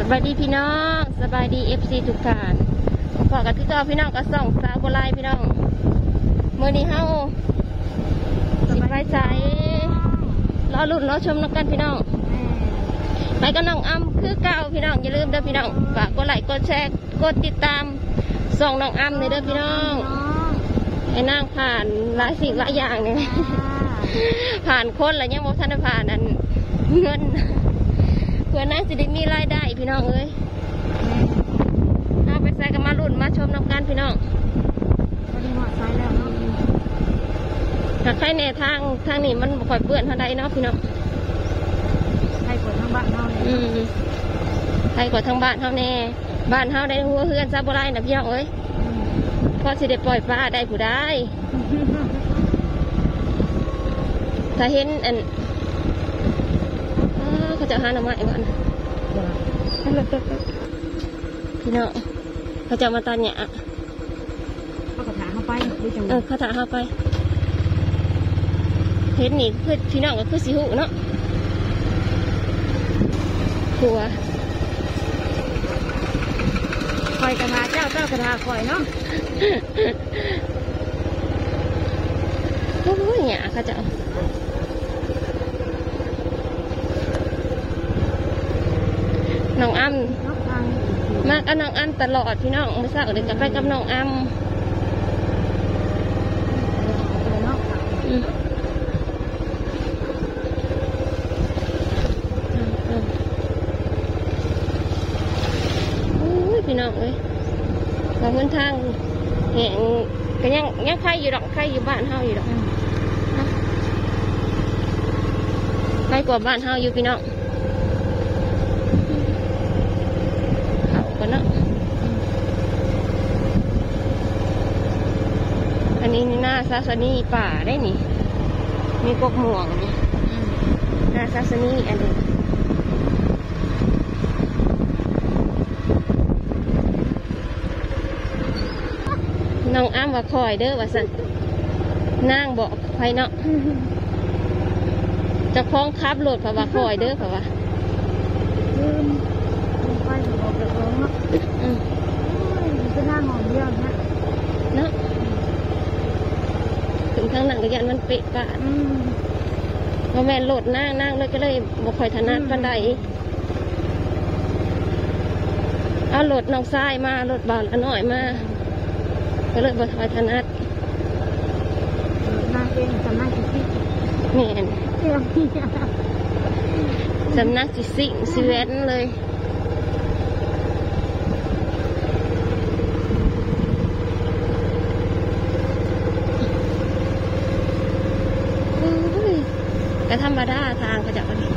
บายดีพี่น้องสบายดีFCทุกท่านพอกันที่เก่าพี่น้องก็ส่องสาวโบราณพี่น้องเมื่อนี้เฮาสิไปใส่รอลุ้นรอชมน้องกันพี่น้องไปกับน้องอ้ำคือเก่าพี่น้องอย่าลืมเด้อพี่น้องฝากกดไลค์กดแชร์กดติดตามส่องน้องอ้ำเลยเด้อพี่น้องให้นั่งผ่านหลายสิ่งหลายอย่างเนี่ยผ่านคนแล้วยังบ่ทันได้ผ่านอันเงินเพื่อนั่งจะได้มีรายได้พี่น้องเอ้ยเอาไปใส่กันมาลุ้นมาชมน้ำกันพี่น้องพอดีหมดไซแล้วเนาะถ้าใครในทางนี้มันค่อยเปื้อนเท่าใดเนาะพี่น้องใครกดทั้งบ้านเฮาเลยใครกดทั้งบ้านเฮาแน่บ้านเฮาได้หัวเฮือนซาบุไรนะพี่น้องเอ้ยพอสิได้ปล่อยปลาได้ผู้ได้ถ้าเห็นอันเขาจะหาหน่อไม้ก่อนพี่น้องเขาจะมาตันเนี่ยเขาถามเข้าไปเขาถามเข้าไปเห็นนี่คือพี่น้องก็คือสิหูเนาะหัวคอยกระทาเจ้ากระทาคอยเนาะโอ้ยเนี่ยเขาจะน้องอ้ำมากกับน้องอ้ำตลอดพี่น้องไม่ทราบเลยจะไปกับน้องอ้ำพี่น้องเอ้ยบางคนทางแหงก็ยังใครอยู่ดอกใครอยู่บ้านเฮาอยู่ดอกใครกว่าบ้านเฮาอยู่พี่น้องเนาะอันนี้หน้าซาซานีป่าได้นี่มีกกม่วงนี่หน้าซาซานีอันนี้น้องอ้ำว่าคอยเด้อว่าสันนั่งบอกใครเนาะจะคล้องคับโหลดเพราะว่าคอยเด้อเพราะว่าจะนั่งหอมเดียวนะเนาะถึงข้างหลังก็ยันมันเปะปะพอแม่โหลดนั่งเลยก็เลยบอกคอยถนัดกันใดเอาโหลดน้องทรายมาโหลดบอลอันหน่อยมาก็เลยบอกคอยถนัดนั่งเองสำนักจิตแม่นสำนักจิตสิ่งสิเวนเลยแต่ธรรมดาทางเขาจะวันนี้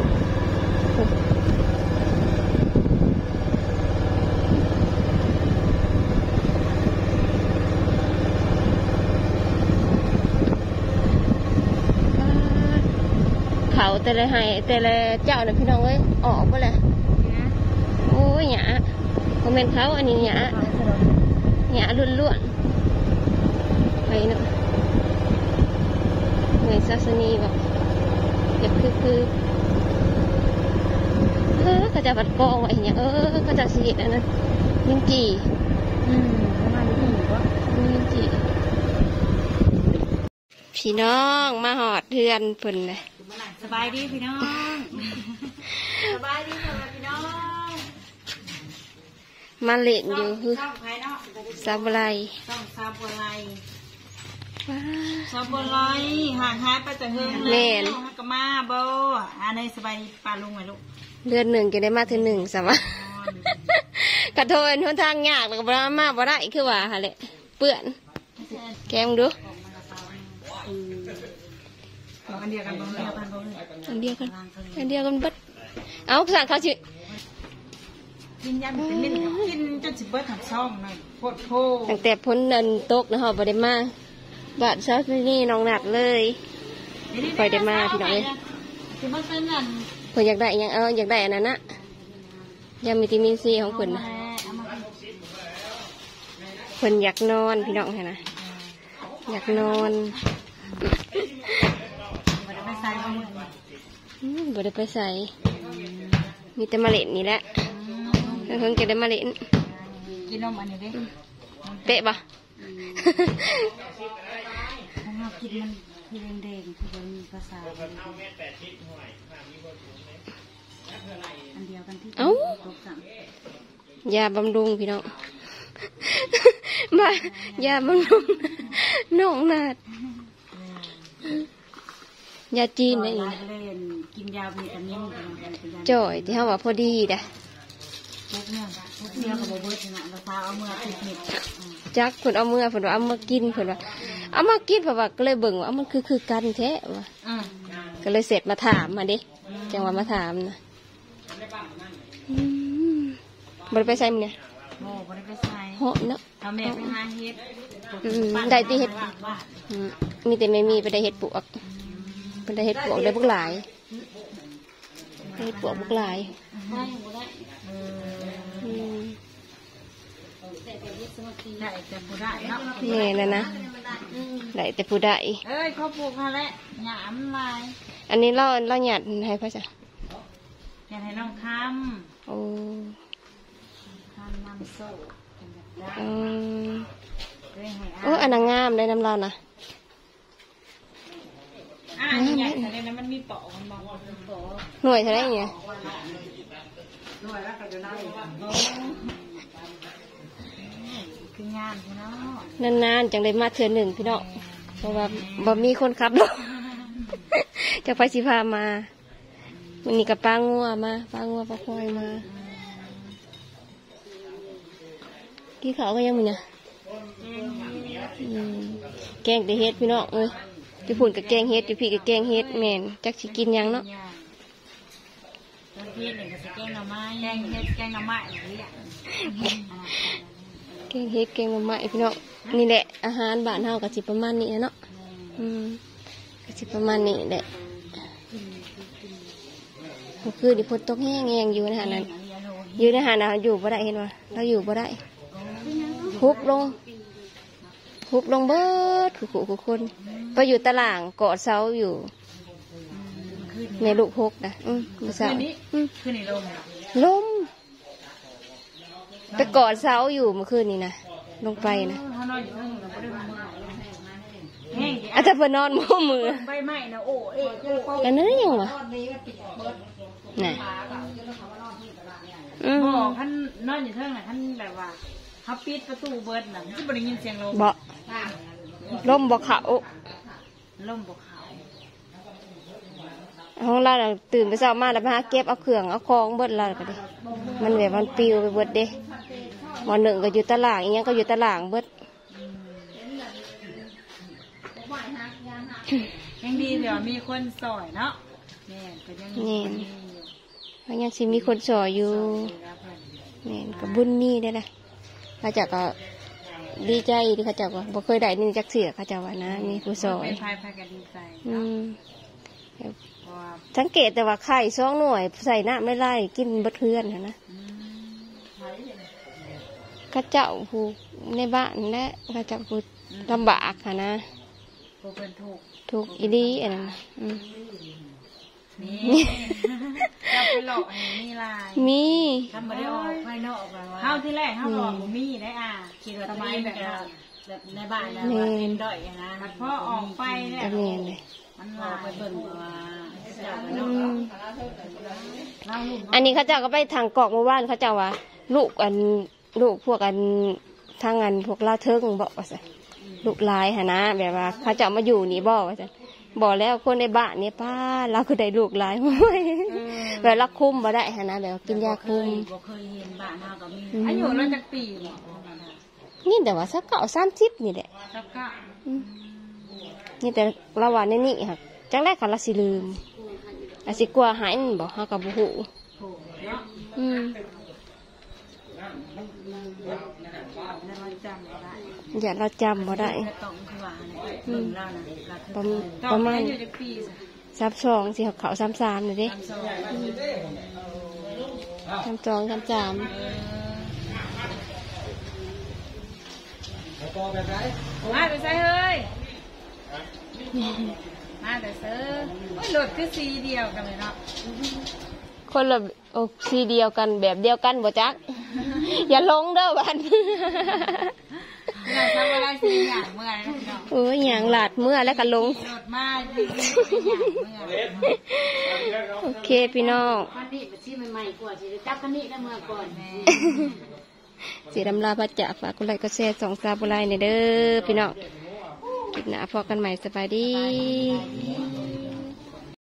เขาแต่ละให้แต่ละเจ้าเนี่ยพี่น้องเอ้ยออกไปเลยโอ้ยหยาคอมเมนต์เขาอันนี้หยาล้วนๆไปเนาะเหนื่อยซาสนีบอกเก็บคือเขาจะบัดกองไว้เนี่ยเขาจะสีอันนั้นลิ้นจี่ประมาณนี้หรือว่าลิ้นจี่พี่น้องมาหอดเทือนเพิ่นเลยสบายดีพี่น้องสบายดีพี่น้องมาเล่นอยู่คือซาบุไรต้องซาบุไรซาบุไรห่างหายไปจากเฮือนแม่นก็มาโบอันนี้สบายดีปลาลุงไหมลูกเดือนหนึ่งก็ได้มาถึง1สามารถกระโถนทนทางยากแล้วก็บ่มาบ่ได้คือว่าฮะแหละเปื้อนแกมดูอันเดียวกันบัดเอาภาษาเขาชื่อกินยันเป็นกินจนสิบเบิร์ดหักช่องหน่อยโคตรโพตั้งแต่พ้นเดินตกนะฮะบ่ได้มาบ้านเช้านี่น้องหนัดเลยไปได้มาพี่น้องเลยเพิ่นอยากได้ยังอยากได้อันนั้นนะยาวิตามินซีของเพิ่นนะเพิ่นอยากนอนพี่น้องเห็นนะอยากนอนบ่ได้ไปใส่มีแต่มาเล่นนี่แหละเพิ่งจะได้มาเล่นกินนมอันนี้ดิเตะปะของเรากินมันคือแดงๆคือมันมีภาษาอันเดียวกันที่ตกสั่งยาบำรุงพี่น้อง มายาบำรุงน้องนาดยาจีนได้ยังไงกินยาวิตามินจ่อยที่เขาว่าพอดีนะพวกเนี่ยกับโบเบิร์ตนะเราพาเอาเมื่อติดเน็ตจักเพิ่นเอามือเพิ่นว่าเอามากินเพิ่นว่าเอามากินเพราะว่าก็เลยเบิ่งว่ามันคือกันแท้ว่ะก็เลยเสร็จมาถามมาดิจังหวะมาถามนะบ่ได้ไปใส่มื้อเนี่ยโอ้บ่ได้ไปใส่เหาะเนาะทำแม่ไปหาเฮ็ดได้ที่เฮ็ดมีแต่ไม่มีไปได้เฮ็ดปวกไปได้เฮ็ดปวกได้พวกหลายได้เฮ็ดปวกพวกหลายได้แต่ผู้ได้เนาะนี่แหละนะได้แต่ผู้ใดเอ้ยเขาปลูกมาแล้วหยามลายอันนี้เราหยัดให้พ่อจ้ะอยากให้น้องคโอ้ำนำโซ่เป็นแบบได้ เลยให้โอ้อันนั้นงามได้น้ำเรานะนี่ใหญ่แต่ในนั้นมันมีปอกมันบอกว่าปอกหน่วยเท่าไหร่เนี่ยคืองานพี่น้องนานๆจังได้มาเทื่อหนึ่งพี่น้องเพราะว่าบ่มีคนขับรถ จะไปสิพามาวันนี้กับป้างัวมาป้างัวป้าควายมากี่เขาก็ยังมีเนี่ยแกงแต่เฮ็ดพี่น้องเอ้ยจะพูนกับแกงเฮ็ดจะพี่กับแกงเฮ็ดแม่นจักสิกินยังเนาะตอนเที่ยงเนี่ยก็จะแกงหน่อไม้แกงเฮ็ดแกงหน่อไม้อย่างนี้แกงเฮ็ดแกงหน่อไม้พี่น้องนี่แหละอาหารบ้านเฮาก็สิประมาณนี้เนาะก็สิประมาณนี้แหละก็คือดิพดตกแห้งๆอยู่ในหาดนั้นอยู่ในหาดน่ะอยู่บ่ได้เห็นว่าเราอยู่บ่ได้ฮุบลงเบิดคือคนไปอยู่ตารางเกาะเสาอยู่ในลูกฮกนะมื้อเช้าขึ้นในลมลมไปเกาะเสาอยู่เมื่อคืนนี้นะลงไปนะถ้านอนอยู่ข้างหนึ่งเราไม่ได้มาแห้งอาจจะเพิ่นนอนมือมือใบไม้นะโอ้เอ๊ะกันนั้นยังวะน่ะบอกท่านนอนอยู่เท่าไหร่ท่านแบบว่าเขาปิดประตูเบิร์ดน่ะที่บริยินเสียงลมบ่ลมบ่เขาลมบอกเขาห้องเราน่ะตื่นไปเช้ามาแล้วไปหาเก็บเอาเครื่องเอาของเบิดเราก็ดิมันแบบมันปลิวไปเบิดเด้วันหนึ่งก็อยู่ตารางอีกอย่างก็อยู่ตารางเบิดยังดีเดี๋ยวมีคนสอยเนาะนี่ก็ยังมีเพราะยังสิมีคนสอยอยู่นี่ก็บุญมีได้ละเขาเจ้าก็ดีใจที่เขาเจ้าก็บ่เคยได้นี่จักเสียเขาเจ้าว่านะมีผู้สอยเป็นพายกันดีใจเพราะว่าสังเกตแต่ว่าไข่2 หน่วยใส่น้ำไม่ไล่กินเบิดเพื่อนนะเขาเจ้าผู้ในบ้านและเขาเจ้าผู้ลำบากค่ะนะผู้เป็นถูกถูกอีดีอันนั้นนะนี่จะไปหลอกนี่ลายมีทำมาได้ออกภายนอกแบบว่าเข้าที่แรกเข้าหลอกมีได้คิดว่าทำไมแบบในบ้านนะว่าเป็นด้อยนะพอออกไปเนี่ยกระเมียนเลยมันลายไปเบิ่งว่าอันนี้เขาเจ้าก็ไปทางกอกเมื่อวานเขาเจ้าว่าลูกพวกทางพวกลาเทิงบอกว่าสิลูกลายหะนะแบบว่าเขาเจ้ามาอยู่นี่บอกว่าสิบอกแล้วคนในบ้านนี่ป้าเราคือได้ลูกลายแบบรักคุ้มบ่ได้หะนะแบบกินยาคุ้มบ่เคยเห็นบ้านเราก็มีอายุเราจักปีบ่นี่แต่ว่าสัก30นี่แหละสักก็นี่แต่ละวันนี่ค่ะจังแรกเขาละสิลืมอาสิกลัวหายนั่นบอกเขากับบุหูถูกเนาะแล้วเราจำได้อย่าเราจำบ่ได้ต้องคือว่าเนี่ยเบิ่งเรานะประมาณอยู่จักปีซะ 32สิเขา33นี่เด้32 33 มาแต่ใส่เฮ้ยมาแต่เสือโอ้ยรถคือสีเดียวกันเลยเนาะคนละสีเดียวกันแบบเดียวกันบ่จักอย่าลงเด้อบ้านเราทำอะไรสิอย่างเมื่อไรพี่น้องโอ้ยอย่างหลาดเมื่อแล้วก็ลงรถมาอย่างเมื่อโอเคพี่น้องคันนี้เป็นชื่อใหม่ๆกว่าสิจับคันนี้ได้เมื่อก่อนแม่สีดำลาพัดจะฝากกดไลค์กดแชร์2 ซาบุไลในเด้อพี่น้องคลิปหน้าพอกันใหม่สบายดี